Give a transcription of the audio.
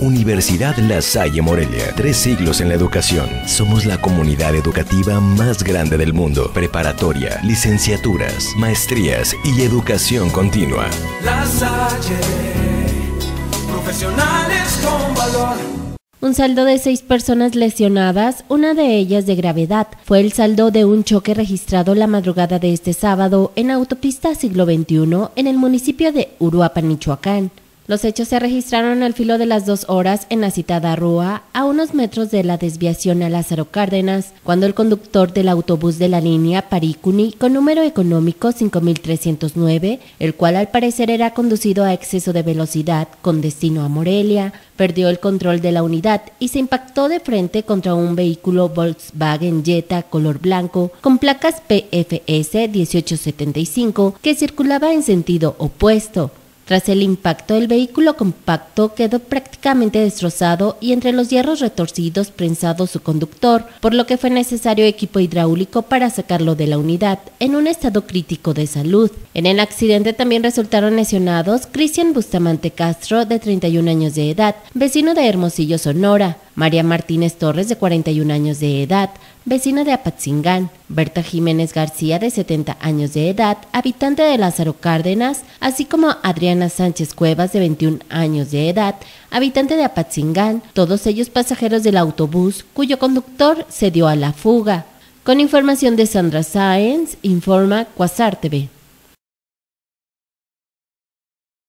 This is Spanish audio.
Universidad La Salle Morelia, 3 siglos en la educación. Somos la comunidad educativa más grande del mundo. Preparatoria, licenciaturas, maestrías y educación continua. La Salle, profesionales con valor. Un saldo de 6 personas lesionadas, una de ellas de gravedad, fue el saldo de un choque registrado la madrugada de este sábado en autopista Siglo XXI en el municipio de Uruapan, Michoacán. Los hechos se registraron al filo de las 2 horas en la citada rúa, a unos metros de la desviación a Lázaro Cárdenas, cuando el conductor del autobús de la línea Paricuni, con número económico 5309, el cual al parecer era conducido a exceso de velocidad con destino a Morelia, perdió el control de la unidad y se impactó de frente contra un vehículo Volkswagen Jetta color blanco con placas PFS 1875 que circulaba en sentido opuesto. Tras el impacto, el vehículo compacto quedó prácticamente destrozado y entre los hierros retorcidos prensado su conductor, por lo que fue necesario equipo hidráulico para sacarlo de la unidad, en un estado crítico de salud. En el accidente también resultaron lesionados Cristian Bustamante Castro, de 31 años de edad, vecino de Hermosillo, Sonora; María Martínez Torres, de 41 años de edad, vecina de Apatzingán; Berta Jiménez García, de 70 años de edad, habitante de Lázaro Cárdenas, así como Adriana Sánchez Cuevas, de 21 años de edad, habitante de Apatzingán, todos ellos pasajeros del autobús, cuyo conductor se dio a la fuga. Con información de Sandra Sáenz, informa Quasar TV.